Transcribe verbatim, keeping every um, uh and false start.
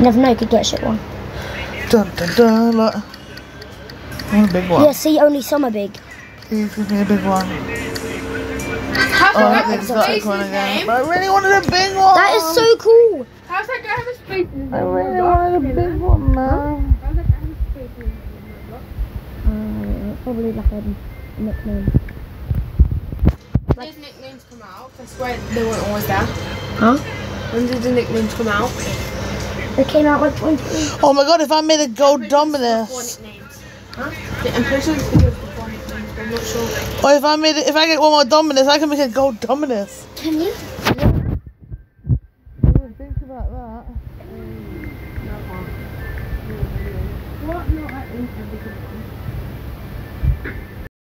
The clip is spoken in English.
never know, you could get a shit one. Dun dun dun, look. I want a big one. Yeah, see, only some are big. Please give me a big one. How's Oh, that I guy got have one a again. name? But I really wanted a big one. That is so cool. How's that guy have a space in his I really wanted a big one now. How's that guy have a space in his Uh, probably like a nickname. When did nicknames come out? I swear they weren't always there. Huh? When did the nicknames come out? They came out like twenty. Oh my god, if I made a gold Before Dominus. nicknames. Huh? Yeah, I'm pretty sure it's videos before nicknames, but I'm not sure. Or if I made it, if I get one more Dominus, I can make a gold Dominus. Can you?